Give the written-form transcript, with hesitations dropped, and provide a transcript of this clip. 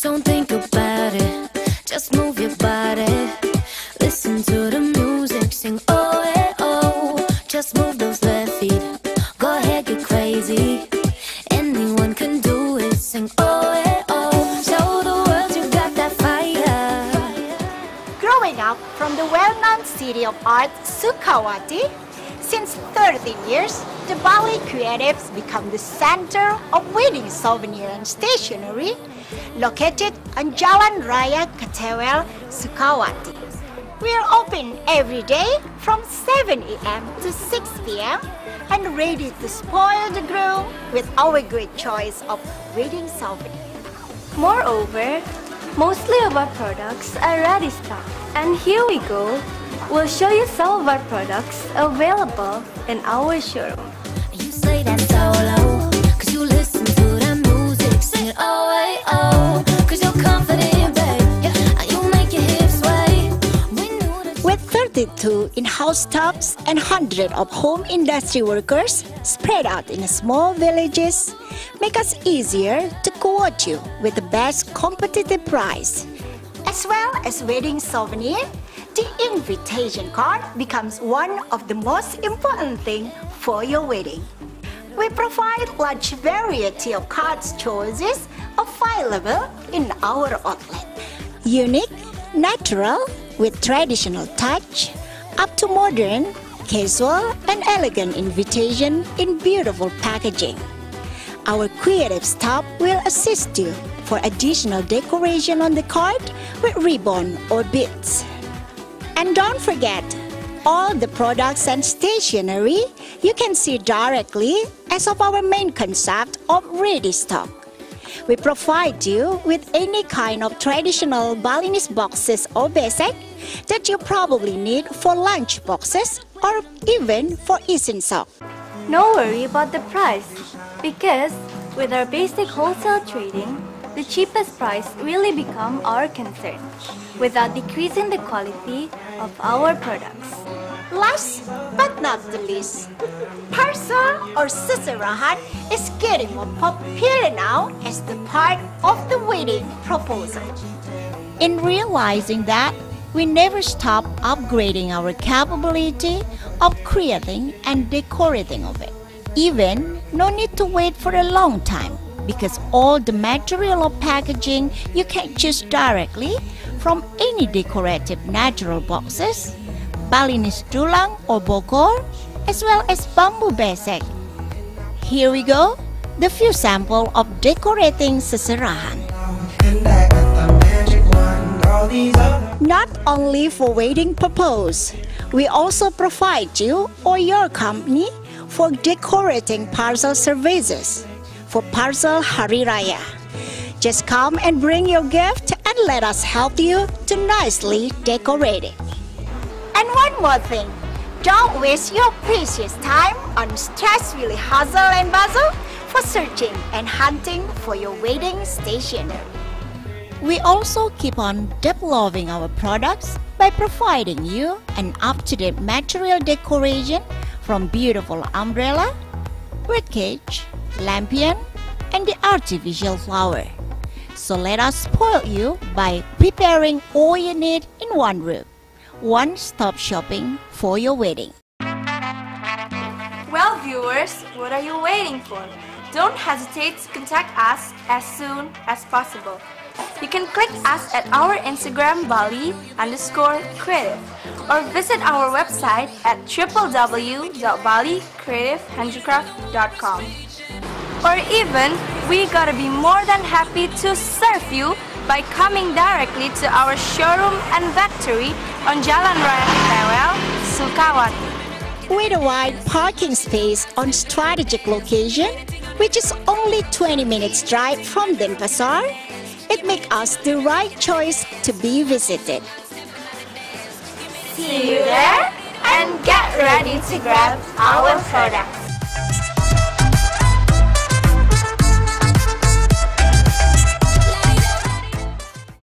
Don't think about it, just move your body. Listen to the music, sing oh, eh, oh. Just move those left feet, go ahead, get crazy. Anyone can do it, sing oh, eh, oh. Show the world you got that fire. Growing up from the well-known city of art, Sukawati, since 13 years, the Bali Creatives become the center of wedding souvenir and stationery, located on Jalan Raya, Ketewel, Sukawati. We are open every day from 7 a.m. to 6 p.m. and ready to spoil the groom with our great choice of wedding souvenir. Moreover, mostly of our products are ready stock. And here we go. We'll show you some of our products available in our showroom. You say that so low, cause you listen to the music, sing it oh, eh, oh. Cause you're confident, babe, yeah, you make your hips sway. With 32 in-house staffs and hundreds of home industry workers spread out in small villages, make us easier to quote you with the best competitive price. As well as wedding souvenir, the invitation card becomes one of the most important things for your wedding. We provide large variety of cards choices available in our outlet. Unique, natural, with traditional touch, up to modern, casual and elegant invitation in beautiful packaging. Our creative staff will assist you for additional decoration on the card with ribbon or beads. And don't forget, all the products and stationery you can see directly as of our main concept of ready stock. We provide you with any kind of traditional Balinese boxes or besek that you probably need for lunch boxes or even for essential. No worry about the price, because with our basic wholesale trading, the cheapest price really become our concern, without decreasing the quality of our products. Last but not the least, parcel or seserahan is getting more popular now as the part of the wedding proposal. In realizing that, we never stop upgrading our capability of creating and decorating of it. Even no need to wait for a long time, because all the material of packaging you can choose directly from any decorative natural boxes, Balinese tulang or bokor, as well as bamboo besek. Here we go, the few sample of decorating seserahan. Not only for wedding purpose, we also provide you or your company for decorating parcel services for parcel Hari Raya. Just come and bring your gift and let us help you to nicely decorate it. And one more thing, don't waste your precious time on stressfully hustle and bustle for searching and hunting for your wedding stationery. We also keep on developing our products by providing you an up-to-date material decoration from beautiful umbrella, birdcage, lampion, and the artificial flower. So let us spoil you by preparing all you need in one room. One-stop shopping for your wedding. Well, viewers, what are you waiting for? Don't hesitate to contact us as soon as possible. You can click us at our Instagram Bali_creative or visit our website at www.balicreativehandicraft.com. Or even, we gotta be more than happy to serve you by coming directly to our showroom and factory on Jalan Raya Ketewel, Sukawati. With a wide parking space on strategic location, which is only 20 minutes drive from Denpasar, it makes us the right choice to be visited. See you there and get ready to grab our products.